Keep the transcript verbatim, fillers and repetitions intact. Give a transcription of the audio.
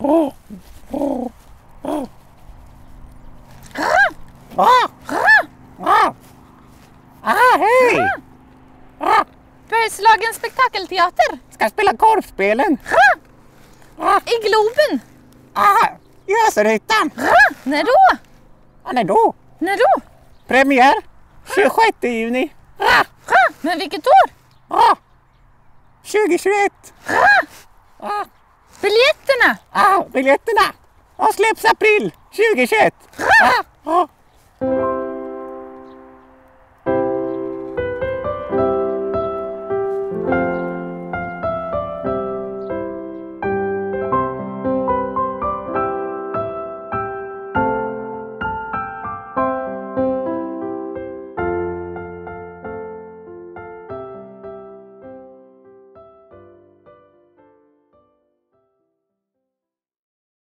Ah, hej! Bergslagens spektakelteater. Ska spela korvspelen. I Globen. Ah, i Österhyttan. När då? Ja, när då? När då? Premiär tjugosjätte juni. Men vilket år? Ah, tjugohundratjugoett. Ah, Biljetterna. ah, biljetterna. De släpps april tjugohundratjugoett. Ah, ah.